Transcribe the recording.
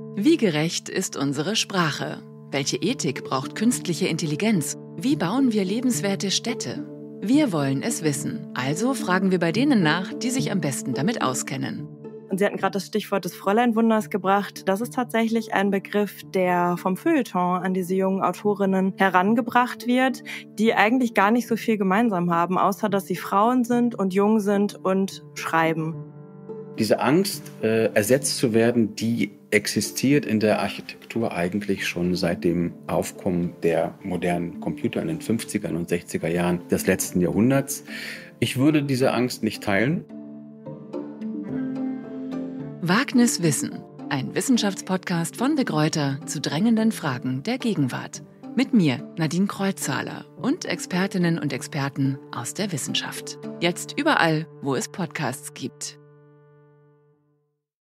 Wie gerecht ist unsere Sprache? Welche Ethik braucht künstliche Intelligenz? Wie bauen wir lebenswerte Städte? Wir wollen es wissen. Also fragen wir bei denen nach, die sich am besten damit auskennen. Und Sie hatten gerade das Stichwort des Fräulein-Wunders gebracht. Das ist tatsächlich ein Begriff, der vom Feuilleton an diese jungen Autorinnen herangebracht wird, die eigentlich gar nicht so viel gemeinsam haben, außer dass sie Frauen sind und jung sind und schreiben. Diese Angst, ersetzt zu werden, die existiert in der Architektur eigentlich schon seit dem Aufkommen der modernen Computer in den 50er und 60er Jahren des letzten Jahrhunderts. Ich würde diese Angst nicht teilen. Wagnis Wissen, ein Wissenschaftspodcast von De Gruyter zu drängenden Fragen der Gegenwart. Mit mir, Nadine Kreuzhaler, und Expertinnen und Experten aus der Wissenschaft. Jetzt überall, wo es Podcasts gibt.